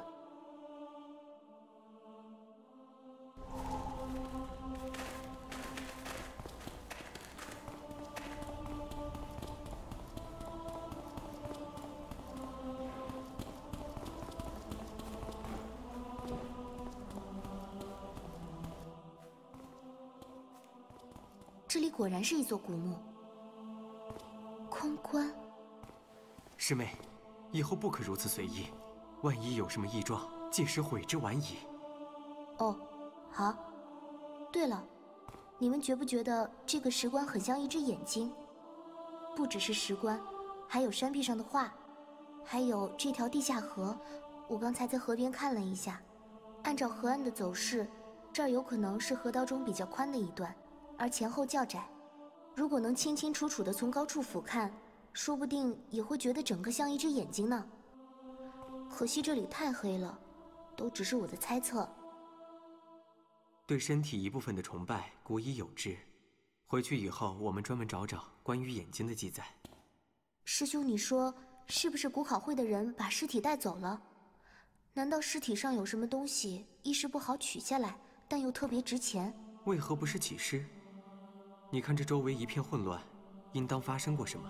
这里果然是一座古墓。空关。 师妹，以后不可如此随意，万一有什么异状，届时悔之晚矣。 哦，好。对了，你们觉不觉得这个石棺很像一只眼睛？不只是石棺，还有山壁上的画，还有这条地下河。我刚才在河边看了一下，按照河岸的走势，这儿有可能是河道中比较宽的一段，而前后较窄。如果能清清楚楚地从高处俯瞰，说不定也会觉得整个像一只眼睛呢。可惜这里太黑了，都只是我的猜测。 对身体一部分的崇拜古已有之，回去以后我们专门找找关于眼睛的记载。 师兄，你说是不是古考会的人把尸体带走了？难道尸体上有什么东西，一时不好取下来，但又特别值钱？ 为何不是起尸？你看这周围一片混乱，应当发生过什么？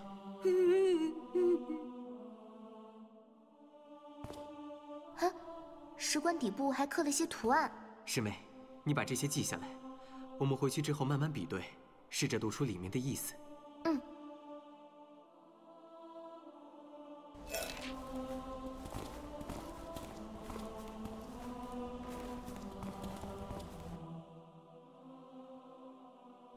啊，石棺底部还刻了些图案。 师妹，你把这些记下来，我们回去之后慢慢比对，试着读出里面的意思。 嗯。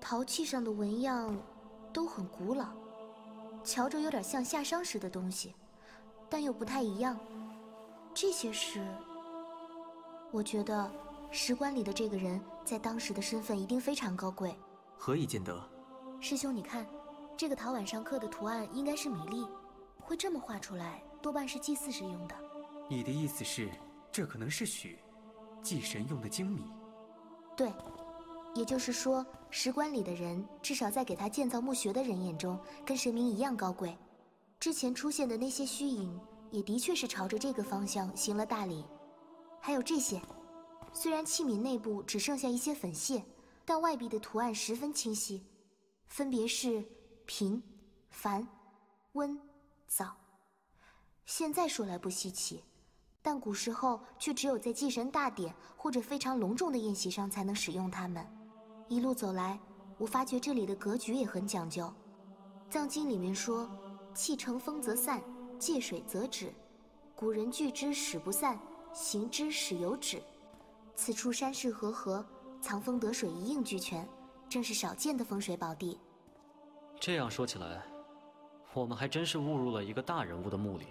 陶器上的纹样都很古老，瞧着有点像夏商时的东西，但又不太一样。这些是……我觉得石棺里的这个人在当时的身份一定非常高贵。 何以见得？ 师兄，你看，这个陶碗上刻的图案应该是米粒，会这么画出来，多半是祭祀时用的。 你的意思是，这可能是许祭神用的精米？ 对，也就是说，石棺里的人至少在给他建造墓穴的人眼中，跟神明一样高贵。之前出现的那些虚影，也的确是朝着这个方向行了大礼。还有这些，虽然器皿内部只剩下一些粉屑，但外壁的图案十分清晰，分别是平、凡、温、早。现在说来不稀奇，但古时候却只有在祭神大典或者非常隆重的宴席上才能使用它们。一路走来，我发觉这里的格局也很讲究。藏经里面说，气乘风则散，借水则止。古人聚之使不散，行之使有止。此处山势和合，藏风得水一应俱全，正是少见的风水宝地。 这样说起来，我们还真是误入了一个大人物的墓里。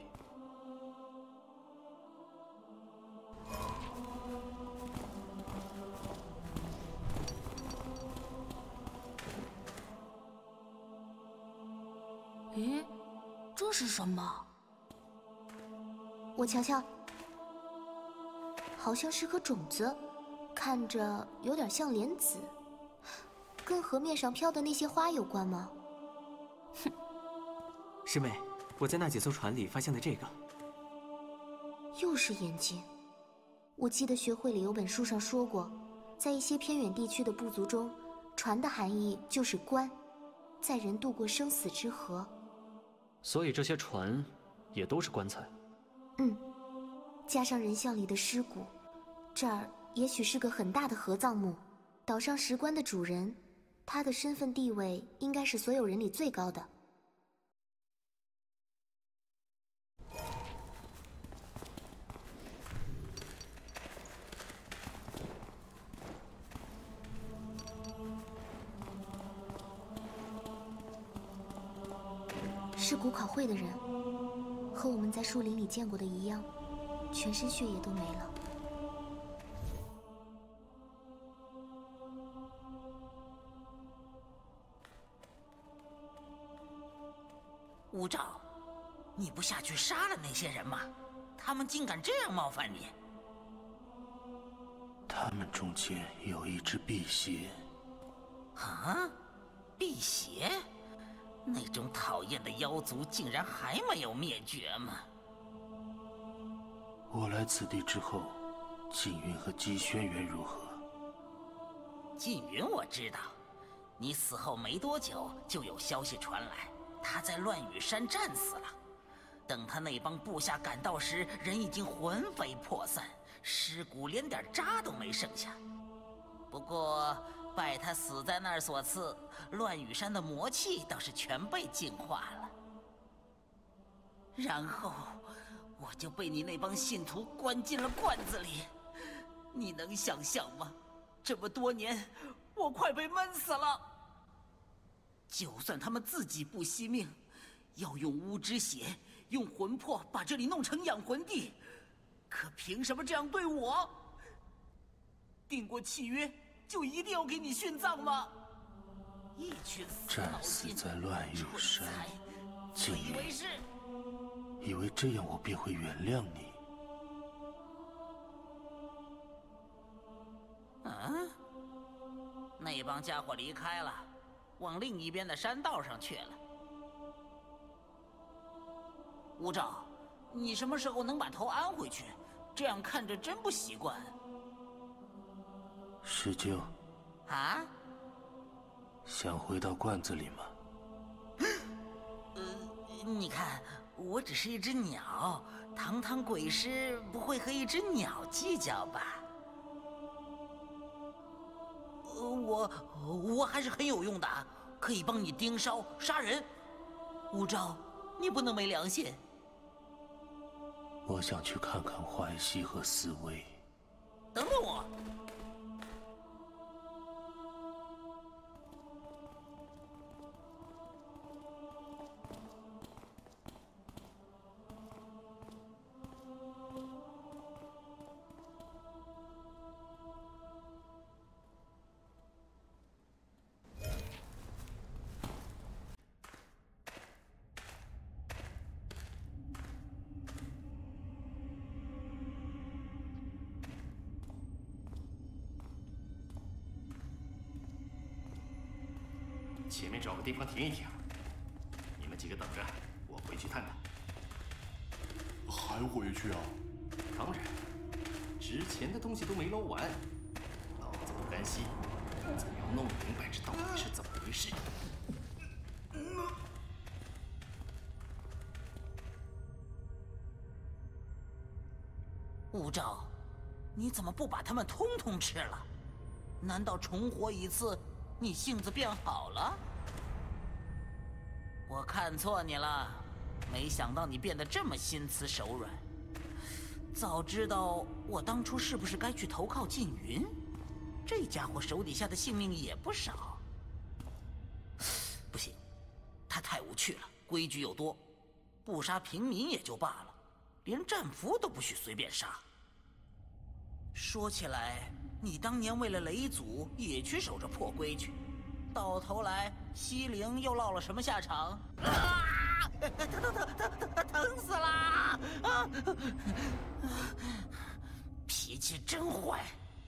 咦，这是什么？ 我瞧瞧，好像是颗种子，看着有点像莲子，跟河面上飘的那些花有关吗？ 哼，师妹，我在那几艘船里发现的这个， 又是眼睛。我记得学会里有本书上说过，在一些偏远地区的部族中，船的含义就是棺，载人渡过生死之河。 所以这些船也都是棺材。 嗯，加上人像里的尸骨，这儿也许是个很大的合葬墓。岛上石棺的主人，他的身份地位应该是所有人里最高的。是古考会的人，和我们在树林里见过的一样，全身血液都没了。 吴兆，你不下去杀了那些人吗？他们竟敢这样冒犯你！ 他们中间有一只辟邪。 啊，辟邪？那种讨厌的妖族竟然还没有灭绝吗？ 我来此地之后，缙云和姬轩辕如何？ 缙云我知道，你死后没多久就有消息传来，他在乱雨山战死了。等他那帮部下赶到时，人已经魂飞魄散，尸骨连点渣都没剩下。不过拜他死在那儿所赐，乱雨山的魔气倒是全被净化了。然后我就被你那帮信徒关进了罐子里，你能想象吗？这么多年，我快被闷死了。就算他们自己不惜命，要用巫之血、用魂魄把这里弄成养魂地，可凭什么这样对我？订过契约就一定要给你殉葬吗？一群死脑筋， 战死在乱雨山， 自以为是， 以为这样我便会原谅你。 嗯，那帮家伙离开了，往另一边的山道上去了。吴兆，你什么时候能把头安回去？这样看着真不习惯。 师舅， 啊？ 想回到罐子里吗？ 呃，你看，我只是一只鸟，堂堂鬼师不会和一只鸟计较吧？呃，我我还是很有用的，可以帮你盯梢、杀人。吴兆，你不能没良心。 我想去看看淮西和思薇。 等等我。 前面找个地方停一停。你们几个等着，我回去探探。 还回去啊？ 当然，值钱的东西都没捞完，老子不甘心，总要弄明白这到底是怎么回事。 吴兆，你怎么不把他们通通吃了？难道重活一次，你性子变好了？我看错你了，没想到你变得这么心慈手软。早知道我当初是不是该去投靠缙云？这家伙手底下的性命也不少。不行，他太无趣了，规矩又多，不杀平民也就罢了，连战俘都不许随便杀。说起来，你当年为了雷祖也去守着破规矩，到头来西陵又落了什么下场？啊！疼疼疼疼疼疼死啦！啊！脾气真坏。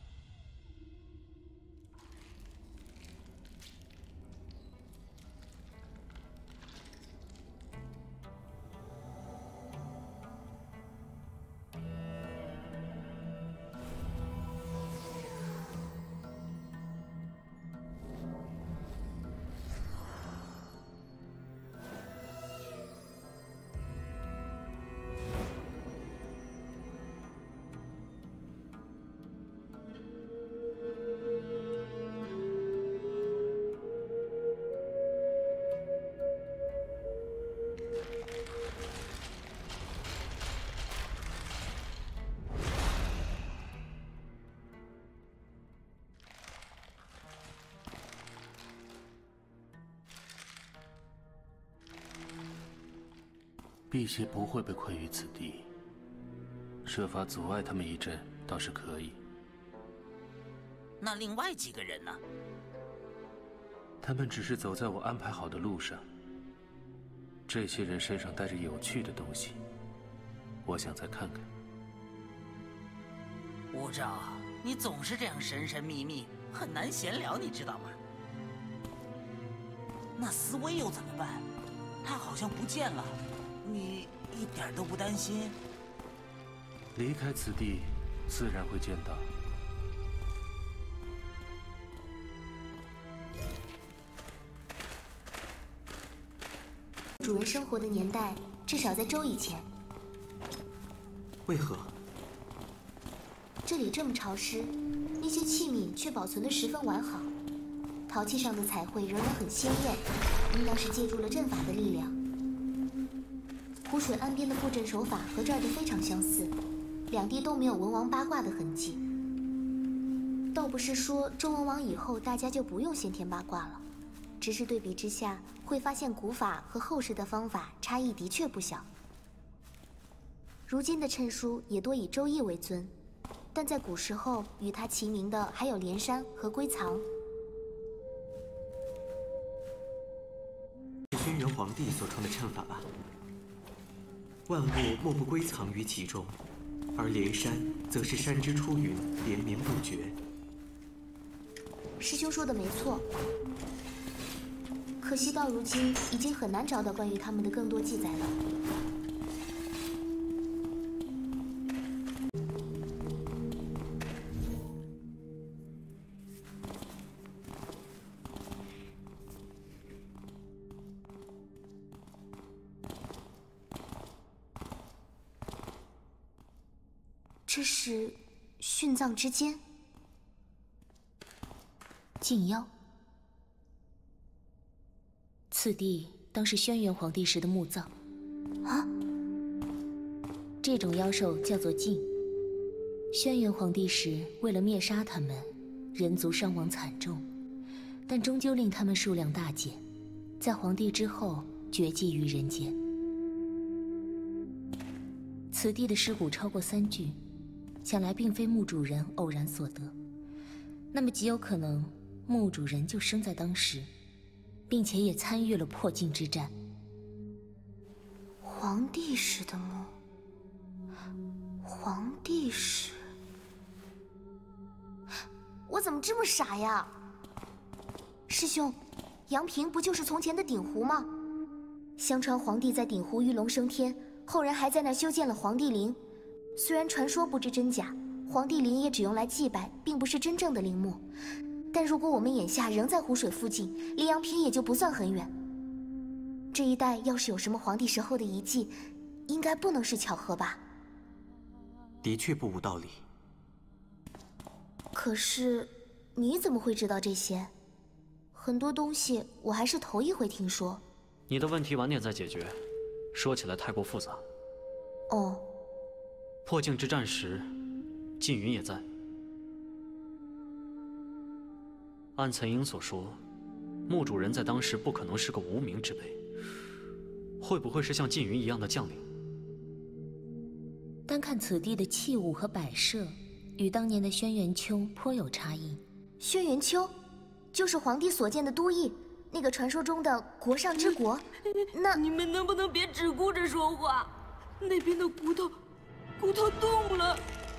辟邪不会被困于此地，设法阻碍他们一阵倒是可以。 那另外几个人呢？ 他们只是走在我安排好的路上。这些人身上带着有趣的东西，我想再看看。 吴兆，你总是这样神神秘秘，很难闲聊，你知道吗？那思薇又怎么办？她好像不见了。你一点都不担心？ 离开此地，自然会见到。 主人生活的年代，至少在周以前。 为何？ 这里这么潮湿，那些器皿却保存得十分完好，陶器上的彩绘仍然很鲜艳，应当是借助了阵法的力量。湖水岸边的布阵手法和这儿的非常相似，两地都没有文王八卦的痕迹。倒不是说周文王以后大家就不用先天八卦了，只是对比之下会发现古法和后世的方法差异的确不小。如今的谶书也多以周易为尊，但在古时候与它齐名的还有连山和归藏。 是轩辕皇帝所创的谶法吧？万物莫不归藏于其中，而连山则是山之出云，连绵不绝。 师兄说的没错，可惜到如今已经很难找到关于他们的更多记载了。这是殉葬之间，禁妖。 此地当是轩辕皇帝时的墓葬。 啊！ 这种妖兽叫做禁。轩辕皇帝时为了灭杀他们，人族伤亡惨重，但终究令他们数量大减，在皇帝之后绝迹于人间。此地的尸骨超过三具。想来并非墓主人偶然所得，那么极有可能墓主人就生在当时，并且也参与了破境之战。 皇帝时的墓，皇帝时，我怎么这么傻呀？师兄， 阳平不就是从前的鼎湖吗？相传皇帝在鼎湖鱼龙升天，后人还在那儿修建了皇帝陵。虽然传说不知真假，皇帝陵也只用来祭拜，并不是真正的陵墓。但如果我们眼下仍在湖水附近，离阳平也就不算很远。这一带要是有什么皇帝时候的遗迹，应该不能是巧合吧？ 的确不无道理。 可是，你怎么会知道这些？很多东西我还是头一回听说。 你的问题晚点再解决，说起来太过复杂。 哦。 破境之战时，缙云也在。按岑英所说，墓主人在当时不可能是个无名之辈，会不会是像缙云一样的将领？ 单看此地的器物和摆设，与当年的轩辕丘颇有差异。 轩辕丘，就是皇帝所建的都邑，那个传说中的国上之国。那你们能不能别只顾着说话？那边的骨头，骨头动了。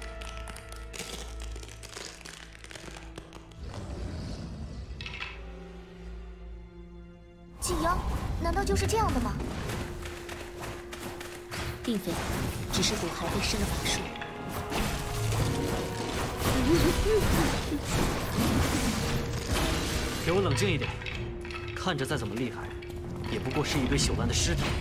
纪妖，难道就是这样的吗？ 并非，只是骨骸被施了法术。 给我冷静一点，看着再怎么厉害，也不过是一堆朽烂的尸体。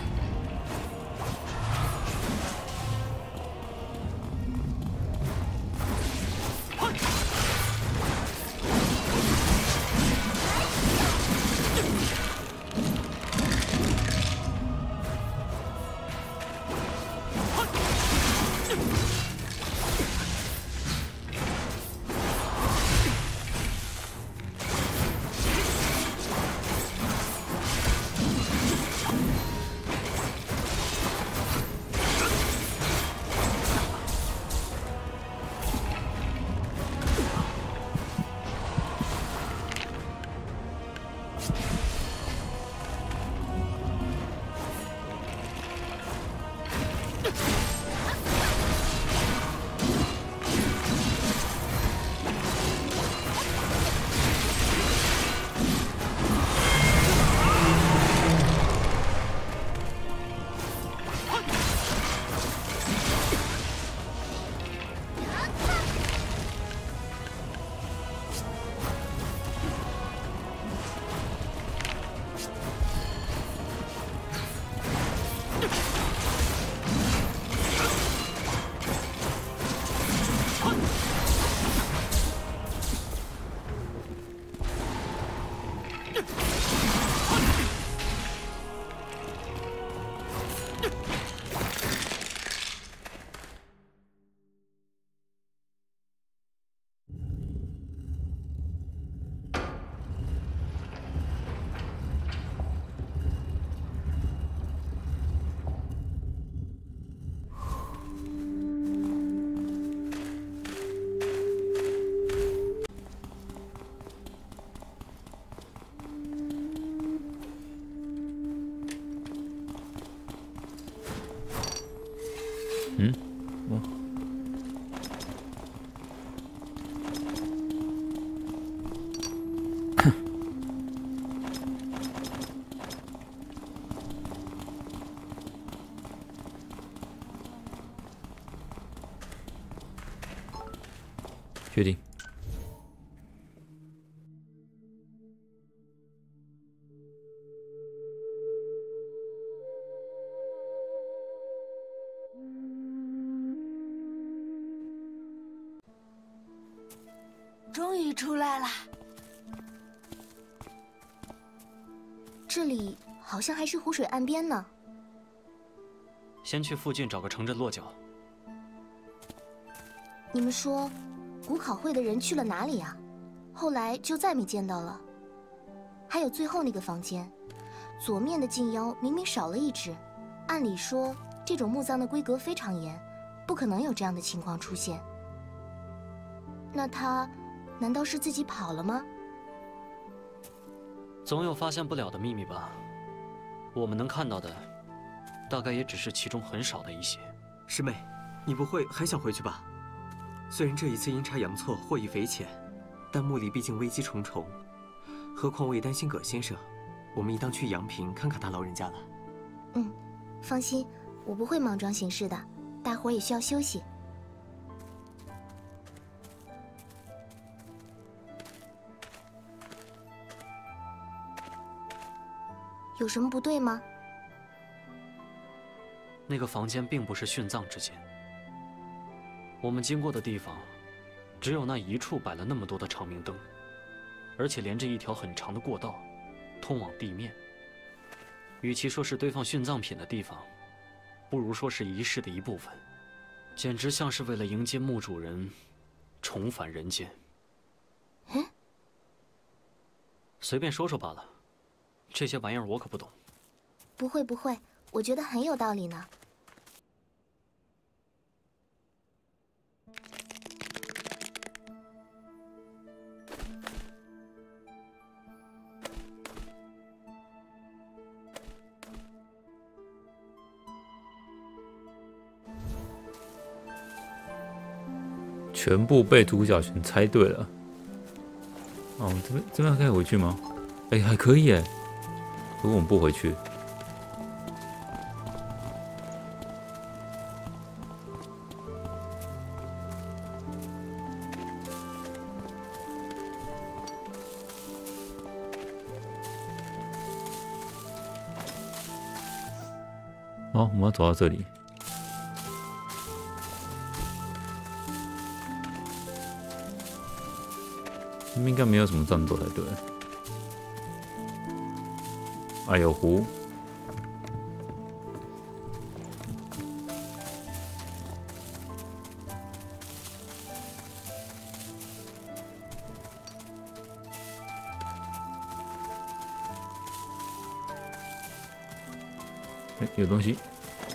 嗯，哦，确定。 终于出来了。 这里好像还是湖水岸边呢。 先去附近找个城镇落脚。 你们说，古考会的人去了哪里呀？后来就再没见到了。还有最后那个房间，左面的禁妖明明少了一只，按理说这种墓葬的规格非常严，不可能有这样的情况出现。那他难道是自己跑了吗？ 总有发现不了的秘密吧。我们能看到的，大概也只是其中很少的一些。 师妹，你不会还想回去吧？虽然这一次阴差阳错，获益匪浅，但墓里毕竟危机重重，何况我也担心葛先生。 我们应当去阳平看看他老人家了。 嗯，放心，我不会莽撞行事的，大伙儿也需要休息。有什么不对吗？ 那个房间并不是殉葬之间，我们经过的地方，只有那一处摆了那么多的长明灯，而且连着一条很长的过道，通往地面。与其说是堆放殉葬品的地方，不如说是仪式的一部分，简直像是为了迎接墓主人重返人间。 嗯， 随便说说罢了，这些玩意儿我可不懂。 不会不会，我觉得很有道理呢。 全部被主角群猜对了。哦，这边这边可以回去吗？哎，还可以哎。如果我们不回去，哦，我们要走到这里。这边应该没有什么战斗才对。哎呦湖，哎，有东西。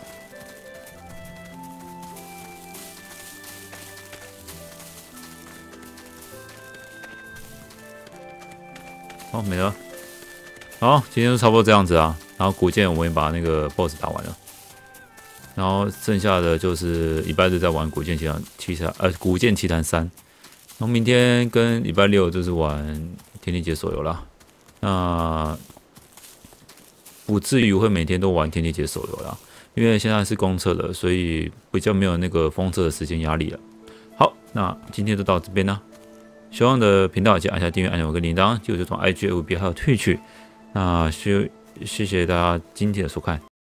好，没了。好，今天就差不多这样子啊。然后古剑我们也把那个 B O S S 打完了，然后剩下的就是礼拜日再玩古剑奇谭奇谭呃古剑奇谭三，然后明天跟礼拜六就是玩天地解手游啦。那不至于会每天都玩天地解手游啦，因为现在是公测了，所以比较没有那个封测的时间压力了。好，那今天就到这边啦。喜欢我的频道，请按下订阅按钮跟铃铛，记得追踪 I G、F B 还有Twitch。那谢谢谢大家今天的收看。